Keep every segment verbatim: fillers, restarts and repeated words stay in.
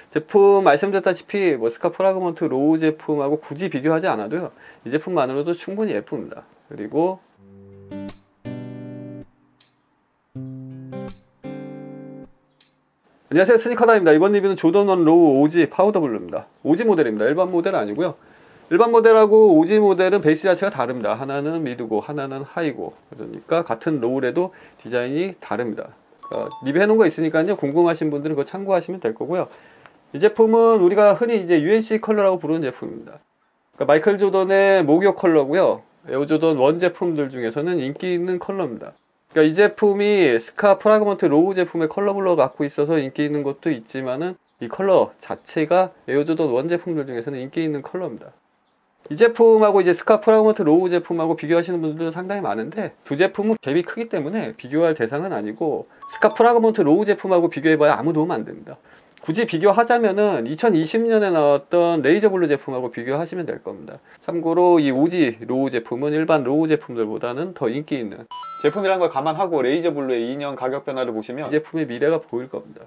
제품 말씀드렸다시피 뭐 스카 프라그먼트 로우 제품하고 굳이 비교하지 않아도요, 이 제품만으로도 충분히 예쁩니다. 그리고 안녕하세요, 스니커다입니다. 이번 리뷰는 조던 원 로우 오지 파우더 블루입니다. 오지 모델입니다. 일반 모델 아니고요. 일반 모델하고 오지 모델은 베이스 자체가 다릅니다. 하나는 미드고 하나는 하이고, 그러니까 같은 로우래도 디자인이 다릅니다. 그러니까 리뷰해 놓은 거 있으니까요, 궁금하신 분들은 그거 참고하시면 될 거고요. 이 제품은 우리가 흔히 이제 유엔씨 컬러라고 부르는 제품입니다. 그러니까 마이클 조던의 목욕 컬러고요, 에어조던 원 제품들 중에서는 인기 있는 컬러입니다. 그러니까 이 제품이 스카 프라그먼트 로우 제품의 컬러 블러를 갖고 있어서 인기 있는 것도 있지만은 이 컬러 자체가 에어조던 원 제품들 중에서는 인기 있는 컬러입니다. 이 제품하고 이제 스카 프라그먼트 로우 제품하고 비교하시는 분들도 상당히 많은데, 두 제품은 갭이 크기 때문에 비교할 대상은 아니고, 스카 프라그먼트 로우 제품하고 비교해봐야 아무 도움 안 됩니다. 굳이 비교하자면은 이천이십 년에 나왔던 레이저 블루 제품하고 비교하시면 될 겁니다. 참고로 이 오지 로우 제품은 일반 로우 제품들보다는 더 인기 있는 제품이라는 걸 감안하고 레이저 블루의 이 년 가격 변화를 보시면 이 제품의 미래가 보일 겁니다.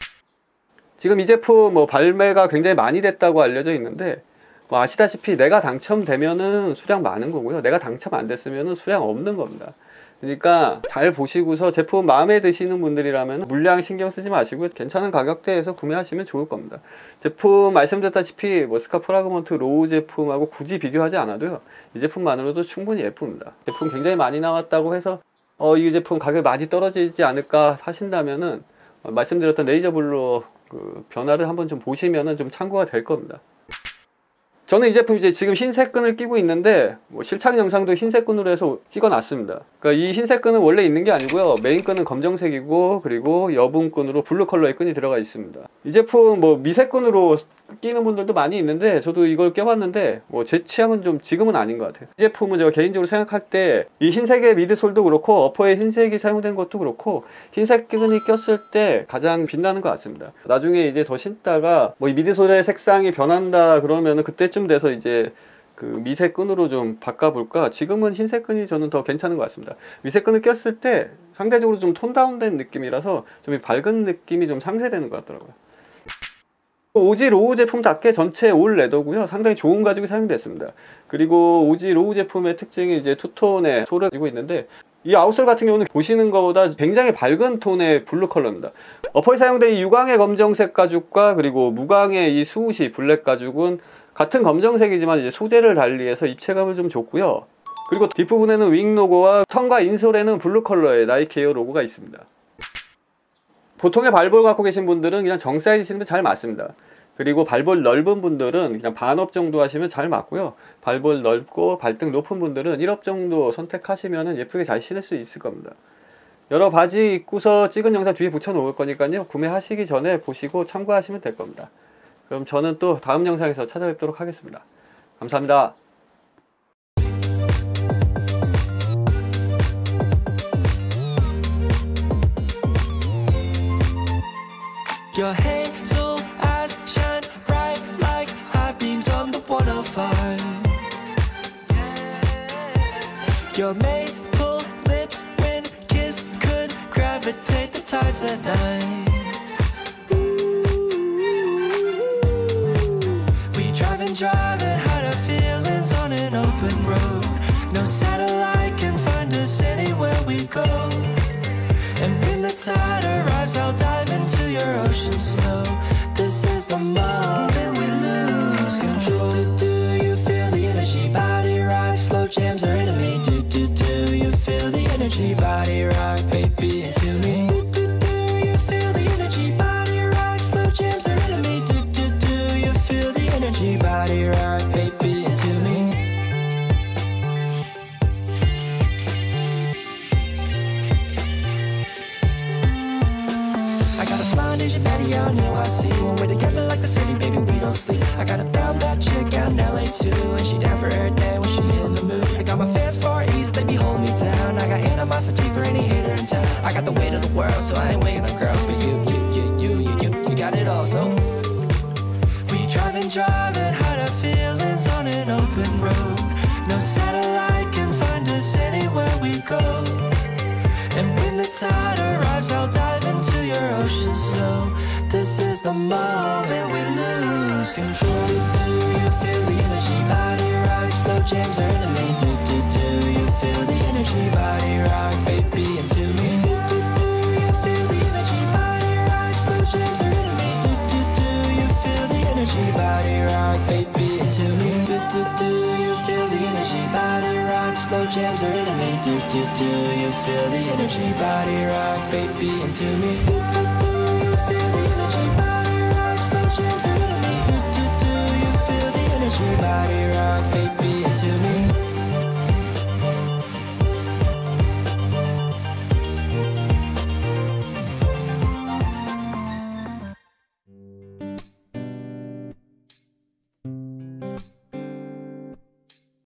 지금 이 제품 뭐 발매가 굉장히 많이 됐다고 알려져 있는데, 뭐 아시다시피 내가 당첨되면은 수량 많은 거고요, 내가 당첨 안 됐으면은 수량 없는 겁니다. 그러니까 잘 보시고서 제품 마음에 드시는 분들이라면 물량 신경 쓰지 마시고 괜찮은 가격대에서 구매하시면 좋을 겁니다. 제품 말씀드렸다시피 뭐 스카 프라그먼트 로우 제품하고 굳이 비교하지 않아도요, 이 제품만으로도 충분히 예쁩니다. 제품 굉장히 많이 나왔다고 해서 어, 이 제품 가격이 많이 떨어지지 않을까 하신다면은 어, 말씀드렸던 레이저 블루 그 변화를 한번 좀 보시면은 좀 참고가 될 겁니다. 저는 이 제품 이제 지금 흰색 끈을 끼고 있는데, 뭐 실착 영상도 흰색 끈으로 해서 찍어 놨습니다. 그러니까 이 흰색 끈은 원래 있는 게 아니고요, 메인 끈은 검정색이고, 그리고 여분 끈으로 블루 컬러의 끈이 들어가 있습니다. 이 제품 뭐 미색 끈으로 끼는 분들도 많이 있는데, 저도 이걸 껴봤는데 뭐 제 취향은 좀 지금은 아닌 것 같아요. 이 제품은 제가 개인적으로 생각할 때 이 흰색의 미드솔도 그렇고 어퍼에 흰색이 사용된 것도 그렇고 흰색 끈이 꼈을 때 가장 빛나는 것 같습니다. 나중에 이제 더 신다가 뭐 이 미드솔의 색상이 변한다 그러면은 그때쯤 돼서 이제 그 미색 끈으로 좀 바꿔볼까. 지금은 흰색 끈이 저는 더 괜찮은 것 같습니다. 미색 끈을 꼈을 때 상대적으로 좀 톤 다운된 느낌이라서 좀 밝은 느낌이 좀 상쇄되는 것 같더라고요. 오지 로우 제품답게 전체 올 레더고요, 상당히 좋은 가죽이 사용됐습니다. 그리고 오지 로우 제품의 특징이 이제 투톤의 솔을 가지고 있는데, 이 아웃솔 같은 경우는 보시는 것보다 굉장히 밝은 톤의 블루 컬러입니다. 어퍼에 사용된 이 유광의 검정색 가죽과 그리고 무광의 이 스우시 블랙 가죽은 같은 검정색이지만 이제 소재를 달리해서 입체감을 좀 줬고요. 그리고 뒷부분에는 윙 로고와 턴과 인솔에는 블루 컬러의 나이키 에어 로고가 있습니다. 보통의 발볼 갖고 계신 분들은 그냥 정 사이즈 신으면 잘 맞습니다. 그리고 발볼 넓은 분들은 그냥 반업 정도 하시면 잘 맞고요, 발볼 넓고 발등 높은 분들은 일업 정도 선택하시면 예쁘게 잘 신을 수 있을 겁니다. 여러 바지 입고서 찍은 영상 뒤에 붙여 놓을 거니까요, 구매하시기 전에 보시고 참고하시면 될 겁니다. 그럼 저는 또 다음 영상에서 찾아뵙도록 하겠습니다. 감사합니다. Your hazel eyes shine bright like high beams on the one oh five. Your maple lips when kissed could gravitate the tides at night. We drive and drive and hide our feelings on an open road. No satellite can find us anywhere we go. And when the tide arrives, I'll dive into your ocean slow. This is the moment we lose control. Do, do, do you feel the energy? Body rock, slow jams are enemy. Do, do, do you feel the energy? Body rock, baby, into me. Do, do, do you feel the energy? Body rock, slow jams are enemy. Do, do, do you feel the energy? Body rock, baby, into me. I got a blonde Asian baddie out in N Y C. When we're together like the city, baby, we don't sleep. I got a brown bad chick out in L A too, and she down for every day when she in the mood. I got my fans far east, they be holding me down. I got animosity for any hater in town. I got the weight of the world, so I ain't waiting on girls. But you, you, you, you, you, you, you got it all, so we drive and drive and hide our feelings on an open road. No satellite can find us anywhere we go. And when the tide arrives, I'll dive into your ocean slow. This is the moment we lose control. Do, do you feel the energy? Body rock, slow jams are in me. Do, do, do you feel the energy? Body rock, baby, into me. Do, do, do you feel the energy? Body rock, slow jams are in me. Do, do, do you feel the energy? Body rock, baby, into me. Do, do, do you feel the energy? Body rock, slow jams are in me. Do, do, do you feel the energy? Body rock, baby, into me. Do, do, do you feel the energy? Body rock, slow jams are in me. Do, do, do you feel the energy? Body